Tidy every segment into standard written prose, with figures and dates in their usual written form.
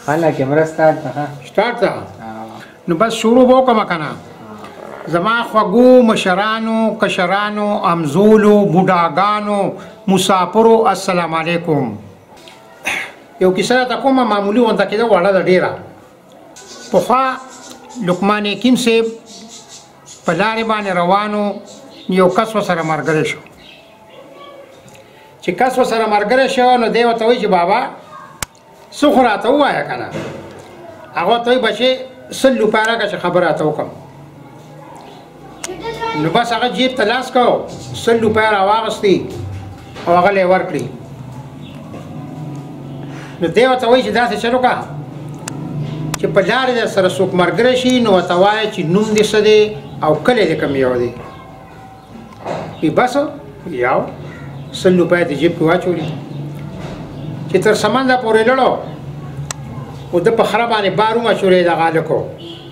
خلا کیمرا سٹارټ ده نو بس شروع وکړم کنه زما خوږو مشرانو کشرانو امزولو بوډاګانو مسافرو السلام علیکم یو کیسه تا کومه معمولی ونده کېده وړه ده ډېره پخوا لقمان حکیم صاحب په لارې باندې روانو یو کس ورسره ملګری شو چې کس ورسره ملګری شو نو دی ورته وایي چې بابا څه خو راته ووایه که نه هغه ورته وایي بچې 100 روپۍ راکړه چې خبره راته وکړم نو بس هغه جیب ته لاس کو 100 روپۍ راواغستې او هغه له یې ورکړي نو دی ورته وایي چې داسې چل وکړه چې په لارې در سره څوک ملګری شي نو ورته وایه چې نوم دې څه دی او کلی دې کوم یو دی وي بس یو 100 روپۍ د جیب کې واچولي چې تر سمنده پورې لړو او د په خره باندې بار ومچولې دغه هلکو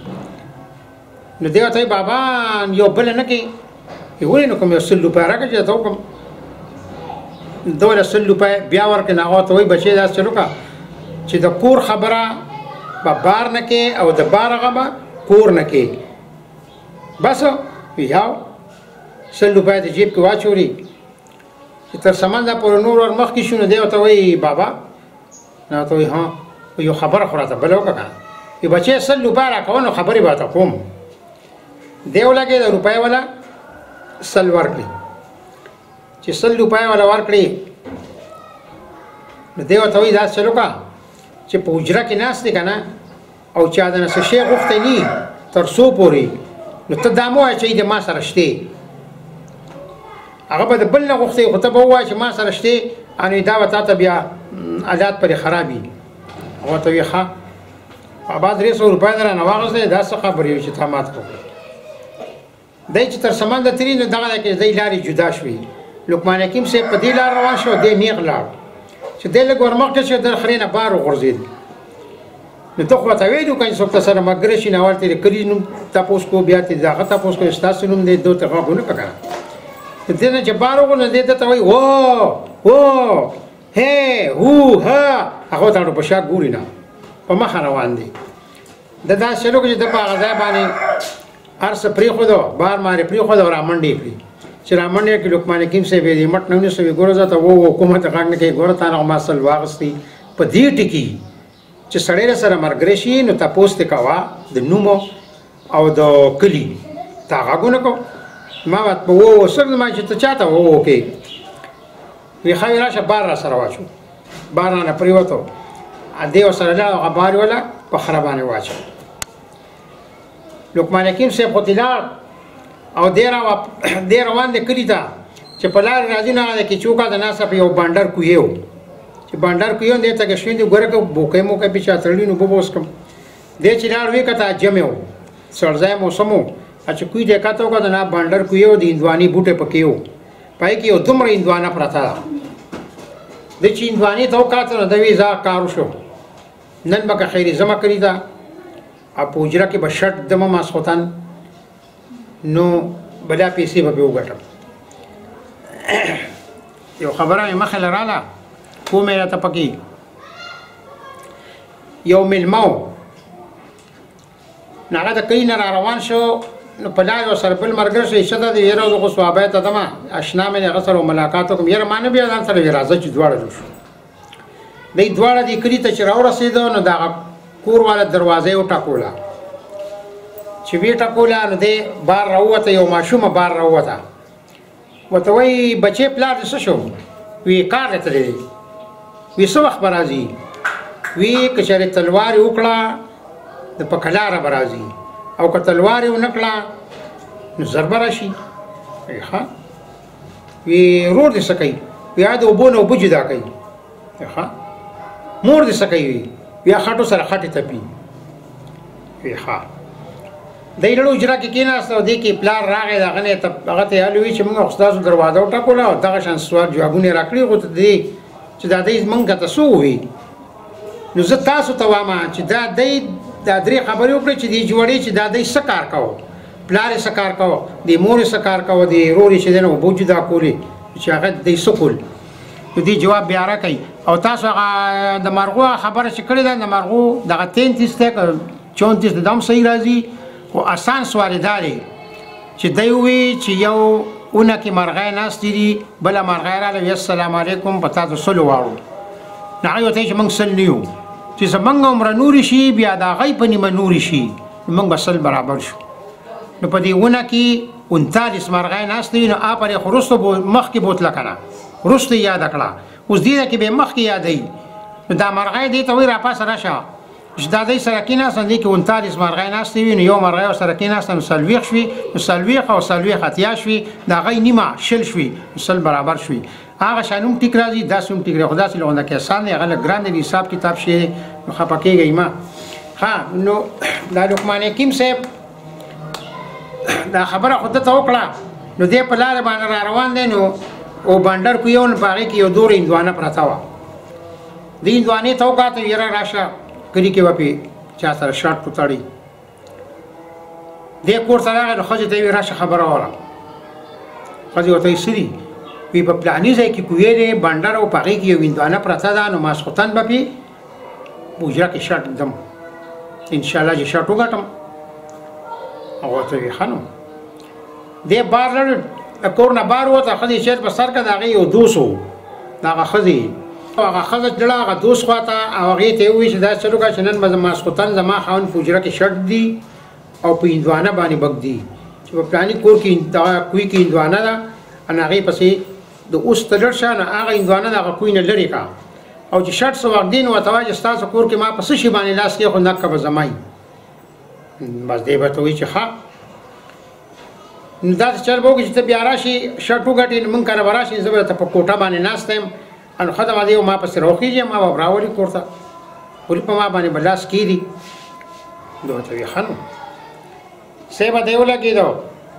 نو دی ورته بابا یو بله نه کوي ولې نه کوم یو 100 روپۍ راکړه چې درته وکړم دوله 100 روپۍ بیا ورکړې نو هغه ورته وایي بچې داسې چل وکړه چې د کور خبره به بار نه کې او د بار هغه به کور نه کې بس یو 100 روپۍ د جیب کې واچولي چې تر سمنده پورې نور ور مخکې شو نو دی ورته وایي بابا نو ورته وایي ها یو خبره خو راته بله وکړه وي بچې 100 روپۍ راکوه نو خبرې به راته کوم دی ولګېد روپۍ والا 100 ورکړي چې 100 روپۍ والا ورکړي نو دی ورته وایي داسې چل وکړه چې په حجره کې ناست دی که نه او چا د نه څه شی غوښتی نه تر څو پورې نو ته دا مه وایه چې د ما سره شتې هغه به د بل نه غوښتی خو ته به ووایه چې ما سره شتې انو دا به تا ته بیا عادت پرې خراب وي هغه ورته وایي ښه بابا 300 روپۍ در رانه واخیستی دا څه خبرې وي چې تا مات کړو دی چې تر سمنده تېري نو دغه دی کې دی لارې جدا شوې لقمان حکیم صاحب په دې لار روان شو دی نیغ لاړ چې دی لږ ورمخکې شو د خرې نه بار وغورځېد نو ته خو ورته ویلو که څوک ته سره ملګری شي نو اول ترې کلي نوم تپوس کو بیا ترې د هغه تپوس کو ستاسو نوم دی دو ته غږ ونه کړه که نه دې نه چې بار وغورځېد نو دی ته وایي و هې هو ها هغه ورته په شا ګوري نه په مخه روان دی د داسې چلو کې چې د په هغه ځای باندې هر څه پرېښودو بار مارې پرېښودو او رامنډې کړي چې رامنډې کړي لقمان حکیم صاحب یې مټ نه ونیسو وي ګوره ځه ته حکومت غږ نه کوي ګوره تا نه ما 100 واخیستې په دې ټکي چې سړی سره ملګری شي نو تپوس دې کوه د نوم او د کلي تا غږ ونه کو ما په څه ما چې ته چا ته وکې وي ښه وي راشه بار را سره واچو بار رانه پرېوتو دې ورسره لاړ هغه بار یې وله په خره باندې واچو لقمان حکیم صاحب خو لاړ او دی روان دی کلي ته چې په لارې راځي نه هغه د کیچوکا د ناسته په یو بانډر کوهی و چې بانډر کوهی و دی ته که شویندې ګوره که بوکی موکی پې چا تړلي نو اوبه به وڅښم دی چې لاړ ویې کته جمع و سړځای موسم و چې کوی دی کته وکړه نه بانډر کوهی و د هندواني بوټی پکې و پای کې یو دومره هندوانه پرته ده دی چې هندوانې ته وکاته نو د وی زه کار وشو نن به که خیري زمه کړي ده او په حجره کې به شرط دمه ماسخوتن نو بلا پیسې به وګټم یو خبره مې مخې له راله کومې راته پکې یو میلمه و نو هغه د کلي نه را روان شو نو په لارې ورسره بل ملګری شو ایسته ده د یاره زه خو صحابی ته ځمه اشنا مې د هغه سره ملاقات وکړم یاره ما نه بیا ځان سره وې راځه چې دواړه جوړ شو دی دواړه دې کلي ته چې راورسېده نو د هغه کور والا دروازه یې وټکوله چې ویې ټکوله نو دی بار راووته یو ماشومه بار راووته ورته وایي بچې پلار دې څه شو وی کار دی تللی دی وی څه وخت به راځي وی که چېرې تلوار یې وکړه د په کلاره به راځي او که تلوار یې ونه کړه نو زر به راشي وی ښه وی رور دې څه کوي وی د اوبو نه اوبه جدا کوي ښه مور دې څه کوي بیا خټو سره خټې تپي وی ښه دی لړو اجرا کې کېناست او دې کې پلار راغی د هغه نه هغه ته یې وی چې موږ خو ستاسو دروازه وټکوله او دغه شان سوال جوابونه یې راکړي خو ته دې چې دا دی موږ ته څه ووایي نو زه تاسو ته وایم چې دا دی دا درې خبرې وکړې چې دې جوړې چې دا دی څه کار کوو پلار یې څه کار کوو دې مور یې څه کار کوو دې ورور یې چې دی نه اوبه جدا کولې چې هغه دی څه کول دې جواب بیا راکوي او تاسو هغه د مرغو خبره چې کړې ده د مرغو دغه 33 ته 34 د دم صحیح راځي خو آسان سوال دا دی چې دی ووایي چې یو اونه کې مرغۍ ناستې دي بله مرغۍ راغله السلام علیکم په تاسو سلو واړو نو هغې ورته وایي چې موږ سل نه یو چې زموږ عمره نورې شي بیا د هغې په نیمه نورې شي نو موږ به سل برابر شو نو په دې اونه کې 39 مرغۍ ناستې وي نو پرې خو وروسته مخکې بوتله که نه وروسته یې یاده کړه اوس دې ده کې به یې مخکې یادوي نو دا مرغۍ دې ته وایي راپاسه راشه چې دا دی سره کېناستن دې کې 39 مرغۍ ناستې وي نو یو مرغۍ ورسره کېناسته نو 40 شوي نو 40 او 40 اتیا شوي د هغې نیمه 60 شوي نو 100 برابر شوي هغه شان هم ټیک راځي داسې هم ټیک راځي خو داسې لغونده کې آسان دی هغه لږ ګران دی د حساب کتاب شی دی نو خفه کېږئ مه ها نو دا لقمان حکیم صاحب دا خبره خو ده ته وکړه نو دی په لارې باندې را روان دی نو او بانډر کو یو نو په هغې کې یو دوره هندوانه پرته وه د هندوانې ته وکاته یاره راشه کلي کې به پې چا سره شرط وتړي دی کور ته راغی نو ښځې ته یې ویې راشه خبره وره ښځې ورته وایي څه دي وی په پلاني ځای کې کوی دی بانډر او په هغې کې یو هندوانه پرته ده نو ماسخوتن به پې بوجره کې شرط ږدم انشاءالله چې شرط وګټم هغه ورته ویې ښه نو دی بار لړ د کور نه بار ووته ښځې چیرته په سر کړه د هغې یو دوست و د هغه ښځې هغه ښځه تلله هغه دوست خواته او هغې ته یې ووایي چې دا چل وکړه چې نن به ماسخوتن زما خاوند په حجره کې شرط دي او په هندوانه باندې بک دي چې په پلاني کور کې دغه کوی کې هندوانه ده ان هغې پسې د اوس ته لړ شه نو هغه هندوانه د هغه کوی نه لرې کړه او چې شرط څه وخت دی نو ورته وایه چې ستاسو کور کې ما په څه شي باندې لاس کېښود نکه به زما بس دی به ته وایي چې ښه نو داسې چل به وکړي چې ته بیا راشي شرط وګټې نو مونږ کره به راشي زه به درته په کوټه باندې ناست یم نو ښه ده ما دی ما پسې راوخېږي ما به راولي کور ته ولې په ما باندې به لاس کېږدي ده ورته وایي ښه نو سی به دی ولګېدو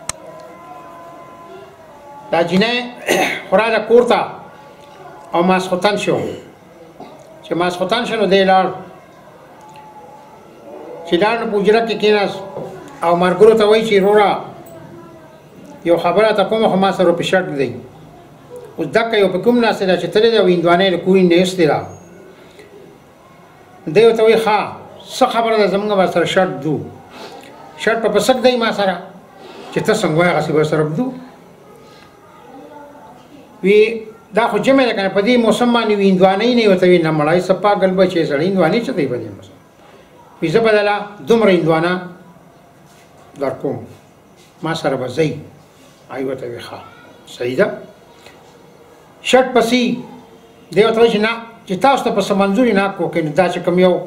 دا جینۍ خو راغله کور ته او ماسخوتن شو چې ماسخوتن شو نو دی لاړ چې لاړ نو په حجره کې کېناست او ملګرو ته وایي چې وروره یو خبره ته کومه خو ما سره په شرط دی اوس دقه یو په کوم ناستې ده چې تللې ده او هندوانه یې له کورې نه ایستې ده دی ورته وایي ښه څه خبره ده زموږ به سره شرط دو شرط په پسک دی ما سره چې ته څنګه وایې هغسې به سره بدو وی دا خو جمع ده که نه په دې موسم باندې وي هندوانه یې نه ورته وایي نه مړی څه پاګل بچی سړی هندوانې څه دی په دې موسم وي زه به دله دومره هندوانه در کوم ما سره به ځئ هغې ورته وایي ښه صحیح ده شرط پسې دی ورته وایي چې نه چې تاسو ته په څه منظوري ناک وکړئ نو دا چې کوم یو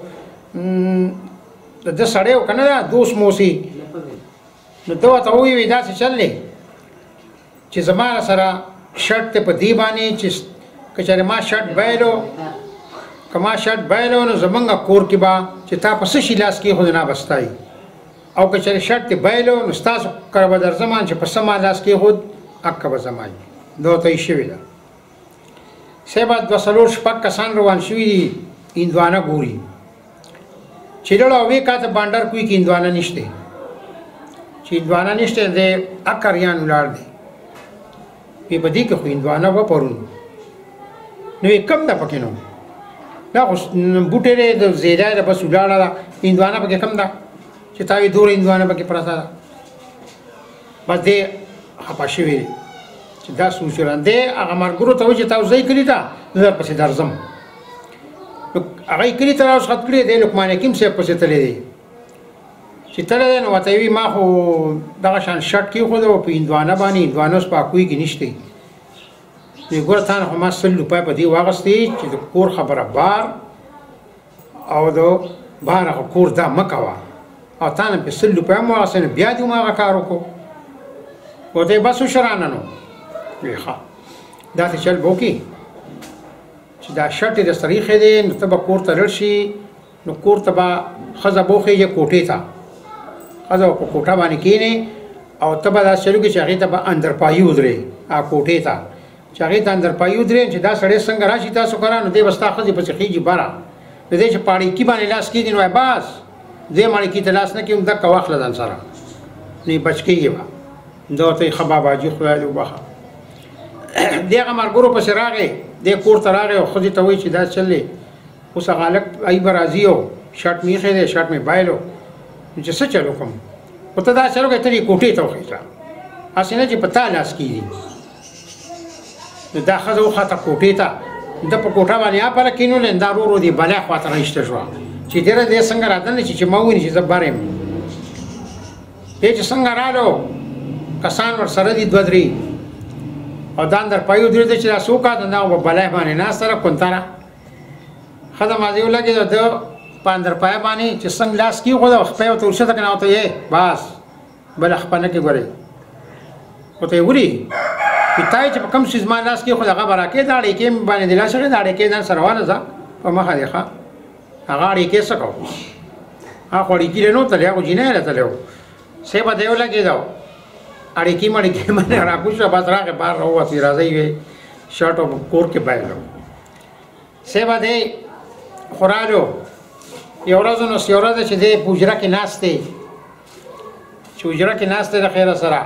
د ده سړی و که نه ده دوست موسي نو ده ورته ووایي داسې چل دی چې زما سره شرط ته په دې باندې چې که چېرې ما شرط بایلو که ما شرط بایلو نو زمونږ کور کې به چې تا په څه شي لاس کېښود نه به ستا او که چېرې شرط دې بایلو نو ستاسو کره به درځم چې په څه ما لاس کېښود حقه به زما وي دا ورته یې شوې ده صاحبه 2 شپږ کسان روان شوي دي هندوانه ګوري چې لاړه او ویې کاته بانډر کوی کې هندوانه نشته چې هندوانه نشته دی اکر یان ولاړ دی وی په دې کې خو هندوانه وه پرون نو یې کم ده پکې نو دا خو بوټی دی د زیری ده بس ولاړه ده هندوانه پکې کم ده چې تا وی دوره هندوانه پکې پرته ده بس دی خفه شوي دی چې دا سوچ دی هغه ملګرو ته وایي چې تاسو ځئ کلي ته زه درپسې درځم نو هغه یې کلي ته راوسخت کړی دی لقمان حکیم صاحب پسې تللی دی چې تللی دی نو ورته وي ما خو دغه شان شرط کېښود او په هندوانه باندې هندوانه اوس په اکوی کې نشته وی ګوره تا نه خو ما 100 روپۍ په دې واخیستې چې د کور خبره بار او د بار هغه کور دا مه کوه او تا نه پې 100 روپۍ هم واخیستې نو بیا دې هم هغه کار وکړو ورته یې بس وشرانه نو وی ښه داسې چل به وکړي چې دا شرط یې درسره ایښی دی نو ته به کور ته لړ شي نو کور ته به ښځه به وخېږي کوټې ته ښځه به په کوټه باندې کښېنې او ته به داسې چل وکړي چې هغې ته به اندرپایي ودرې هغه کوټې ته چې هغې ته اندرپایي ودرې چې دا سړی څنګه راشي تاسو کره نو دی به ستا ښځې پسې خېږي بره نو دی چې پاړیکي باندې لاس کېږي نو وایي بس دې ماړیکي ته لاس نه کېږم دقه واخله ځان سره نو یې بچ کېږي به دا ورته یې ښه باباجي خدای دې وبخه دی هغه ملګرو پسې راغی دې کور ته راغی او ښځې ته وایي چې دا چل دی اوس هغه هلک ای به راځي او شرټ مې ایښی دی شرټ مې بایلو چې څه چل وکړم خو ته دا چل وکړې ته دې کوټې ته وخېږه هسې نه چې په تا لاس کېږي نو دا ښځه وخته کوټې ته ده په کوټه باندې اپله کېنولې دا ورو ورو دې بلا خواته رایسته شوه چې ډېره دې څنګه راتللی چې ما وویني چې زه بر یم دې چې څنګه رالو کسان ورسره دي دوه درې او دا اندر پایو درېده چې دا څوک ده دا په بلای باندې ناسته ده کونتره ښځه مازې ولګېده ده په اندر پایه باندې چې څنګه لاس کېښوده خپه یې ورته ورشته کړه ورته یې بس بله خپه نه کې ګورې ورته یې ولي تا چې په کوم څیز ما لاس کېښود هغه به راکې دا اړیکې مې باندې دې لاس کړې دا اړیکې ځان سره واله په مخه دی ښه هغه اړیکې څه کوو هغه خو اړیکې له نه تللی هغه جینۍ له تللی و سی به دی ولګېده اړیکې مړیکې باندې راکوز شوه بس راغې بهر راووتې راځئ وې شرټ او کور کې بایلو سی به دی خو رالو یو ورځ نو یو ورځ چې دی په حجره کې ناست دی چې حجره کې ناست دی د خیره سره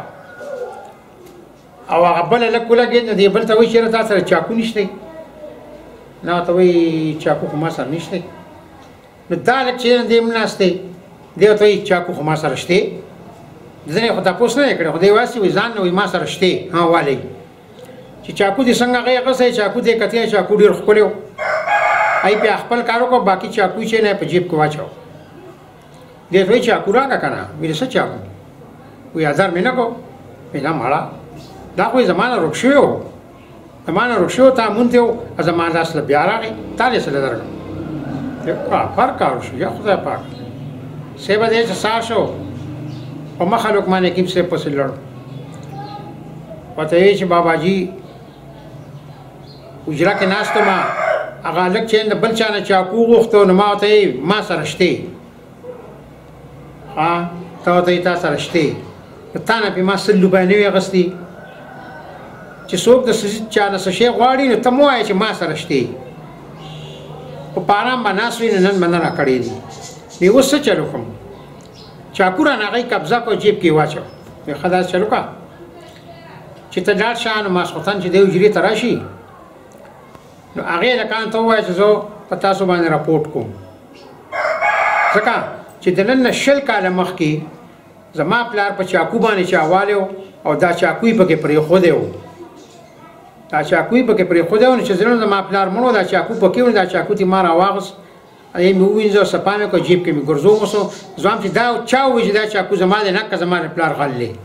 او هغه بله لږ ولګېد نو دې بل ته وایي چېرې تا سره چاقو نشته نه ورته وایي چاقو خو ما سره نشته نو دا لږ چې دې هم ناست دی دې ورته وایي چاقو خو ما سره شته ځینې خو تپوس نه یې کړی خو دی واسې وایي ځان نه وایي ما سره شته ها والی چې چاقو دې څنګه هغه یې اخیستی چاقو دې کتلی چاقو ډېر ښکلی و ای بیا خپل کار وکړو باقي چاقو چې نه په جیب کې واچو دې ته وایي چاقو راکړه که نه ویل څه چاقو وایي ازار مې نه کو وایي نه مړه دا خو یې زما نه روک شوی و زما نه روک شوی و تا مونځ دی و زما لاس له بیا راغی تا دې څه له درکړم کافر کار وشو یا خدای پاک سی به دی چې سهار شو په مخه لقمان حکیم صاحب پسې لړ ورته ویې چې باباجي حجره کې ناست وم هغه هلک چې د بل چا نه چاقو غوښته نو ما ورته ویې ما سره شتې ها ته ورته ویې تا سره شتې تا نه پې ما 100 روپۍ نه وي اخیستي چې څوک د چا نه څه شی غواړي نو ته مه وایه چې ما سره شتې خو په ارام به ناست وي نو نن به نه راکړې دي وی اوس څه چل وکړم چاقو رانه هغه یې قبضه کړو جیب کې یې واچو وی ښه داسې چل وکړه چې ته لاړ شه نو ماسخوتن چې دی حجرې ته راشي نو هغې لکان ته ووایه چې زه په تاسو باندې راپورټ کوم ځکه چې د نن نه 20 کاله مخکې زما پلار په چاقو باندې چاوالی و او دا چاقو یې پکې پرېښودی و دا چاقو یې پکې پرېښودی و نو چې زه نن زما پلار مړ و دا چاقو پکې و نو دا چاقو ترې ما راواغست یې مې ووینځه صفا مې کړه جیب کې مې ګرځوم اوسو زه هم چې دا چا ووایي چې دا چاقو زما دی نه که زما د پلار غل دی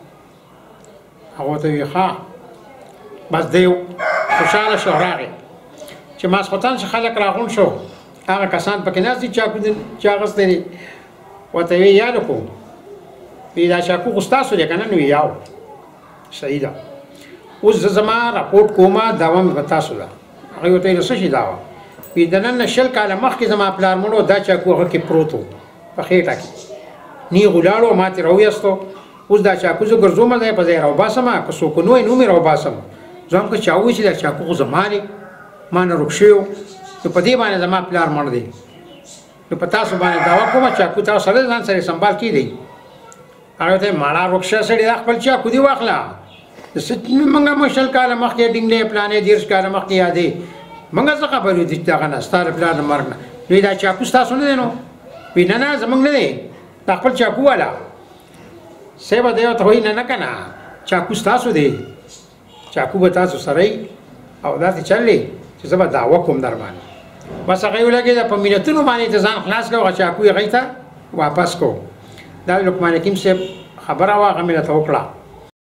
هغه ورته وویل ښه بس دی خوشحاله شو راغی چې ماسخوتن چې خلک راغونډ شو هغه کسان پکې ناست دي چاقو چا اخیستی دی ورته ویې یا لکو وی دا چاقو خو ستاسو دی که نه نو وی یاو صحیح ده اوس زه زما راپورټ کومه دعوه مې په تاسو ده هغې ورته ویل څه شي دعوه وی د نن نه 20 کاله مخکې زما پلار مړ و دا چاقو هغه کې پروت و په خېټه کې نیغ ولاړو ما ترې راویستو اوس دا چاقو زه ګرځومه دی په ځای یې راوباسمه که څوک نه وایي نو مې راوباسم زه هم که چا ووایي چې دا چاقو خو زما دی ما نه روک شوی و نو په دې باندې زما پلار مړ دی نو په تاسو باندې دعوه کومه چاقو تاسو سره ځان سره سنبال کېدی هغه ته ماړه روک شه سړي دا خپل چاقو دې واخله موږ هم 20 کاله مخکې ډینګلې پلانې 30 کاله مخکې یادې موږ څه خبر یو دې دغه نه ستا د پلار د مرګ نه وایي دا چاقو ستاسو نه دی نو وایي نه نه زموږ نه دی دا خپل چاقو والا صاحب دی ورته وایي نه نه که نه چاقو ستاسو دی چاقو به تاسو سره یي او داسې چل دی چې زه به دعوه کوم در باندې بس هغه یې ولګېده په مینتونو باندې ته ځان خلاص کړه هغه چاقو یې هغې ته واپس کړو دا لقمان حکیم صاحب خبره وه هغه مې راته وکړه